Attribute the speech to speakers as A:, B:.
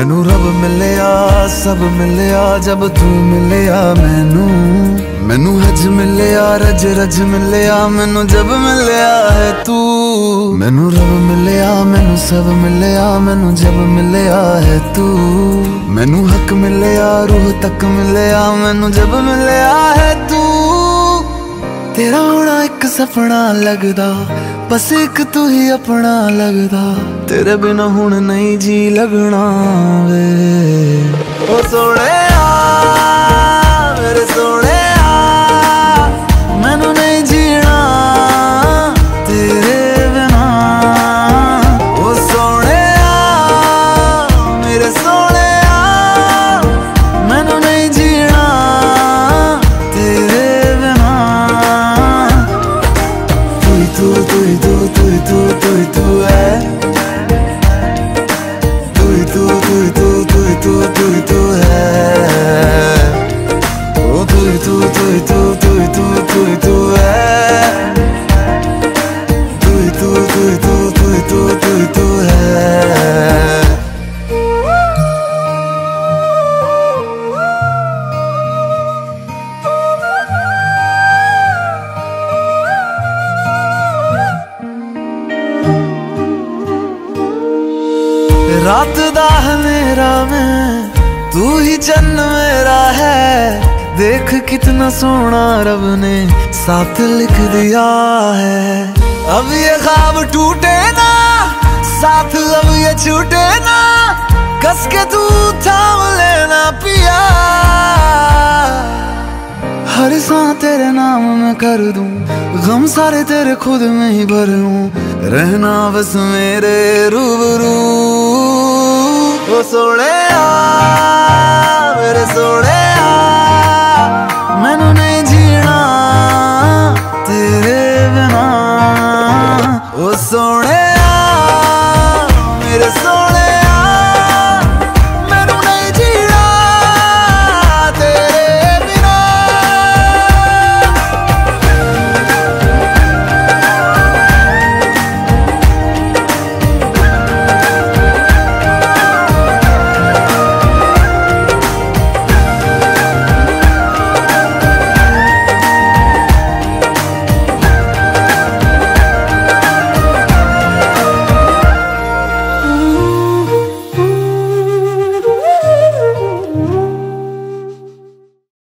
A: मैनू रब मिलिया सब मिलिया जब तू मिलिया मैनू हज मिलिया रज रज मिलिया मैनू जब मिलिया है तू। मैनू रब मिलिया मैनू सब मिलिया मैनू जब मिलिया है तू। मैनू हक मिलिया रूह तक मिलिया मैनू जब मिलिया है तू। तेरा होना एक सपना लगदा बस एक तू ही अपना लगदा। तेरे बिना हुण नहीं जी लगना वे ओ सोहणिया मेरे सोहणिया मैनू नहीं जीना तेरे बिना। ओ सोहणिया मेरे सोहणिया मैनू नहीं जीना तेरे बिना। तू तू तू तू तू तू तू है तू तू तू तू तू तू तू तू है ओ तू तू तू तू तू तू तू तू है तू तू तू तू तू तू तू तू है। रात दा हनेरा में तू ही चन्न मेरा है। देख कितना सोना रब ने साथ लिख दिया है। अब ये ख्वाब टूटे ना साथ अब ये छूटे ना। कस के तू थाम लेना पिया। हर सांस तेरे नाम में कर दूं गम सारे तेरे खुद में ही भर लूं। रहना बस मेरे रूबरू ओ सोहणिया मेरे सोहणिया मैनू नहीं जीना तेरे बिना।